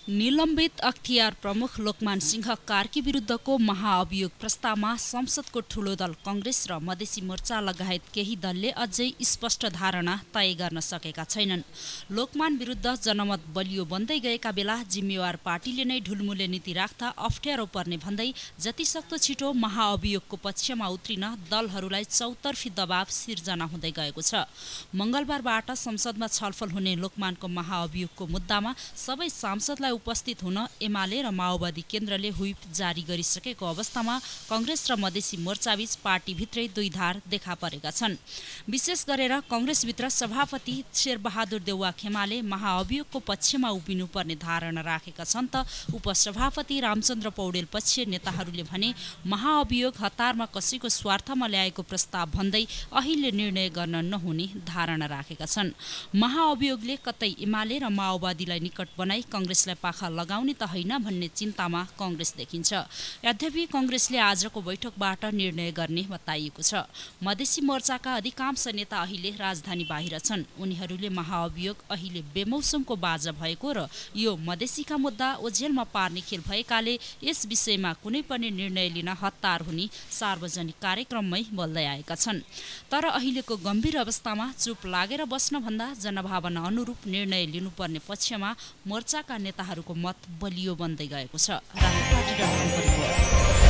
निलम्बित अख्तियार प्रमुख लोकमान सिंह कार्की विरुद्धको महाअभियोग प्रस्तावमा संसदको ठूलो दल कांग्रेस र मधेसी मोर्चा लगायत केही दलले अझै स्पष्ट धारणा तय गर्न सकेका छैनन्। लोकमान विरुद्ध जनमत बलियो बन्दै गएका बेला जिम्मेवार पार्टीले नै ढुलमुले नीति राख्दा अप्ठ्यारो पर्ने भन्दै जतिसक्दो छिटो महाअभियोगको पक्षमा उत्रिन दलहरूलाई चौतर्फी दबाव सिर्जना हुँदै गएको छ। मंगलबारबाट संसदमा छलफल हुने लोकमानको महाअभियोगको मुद्दामा सबै सांसदलाई उपस्थित हुन एमाले र माओवादी केन्द्रले व्हिप जारी गरिसकेको अवस्थामा कांग्रेस र मधेसी मोर्चाबीच पार्टीभित्रै दुई धार देखा परेका छन्। विशेष गरेर कांग्रेसभित्र सभापति शेरबहादुर देउवा खेमाले महाअभियोगको पक्षमा उभिनुपर्ने धारणा राखेका छन् त उपसभापति रामचन्द्र पौडेल पक्षीय नेताहरूले भने महाअभियोग हतारमा कसैको स्वार्थमा ल्याएको प्रस्ताव भन्दै अहिले निर्णय गर्न नहुने धारणा राखेका छन्। महाअभियोगले कतै एमाले र माओवादीलाई निकट बनाई कांग्रेसलाई पाखा लगाउने त होइन भन्ने चिन्तामा कांग्रेस देखिन्छ। यद्यपि कांग्रेसले आजको बैठकबाट निर्णय गर्ने बताइएको छ। मधेसी मोर्चाका अधिकांश नेता अहिले राजधानी बाहिर छन्। उनीहरूले महाअभियोग अहिले बेमौसमको बाजा भएको र यो मधेसीका मुद्दा ओझेलमा पार्ने खेल भएकाले यस विषयमा कुनै पनि निर्णय लिन हतार हुने सार्वजनिक कार्यक्रममै बोल्दै आएका छन्। तर अहिलेको गम्भीर अवस्थामा चुप लागेर बस्न भन्दा जनभावना अनुरूप निर्णय लिनुपर्ने पक्षमा मोर्चाका नेताहरूको मत बलियो बन्दै गएको छ।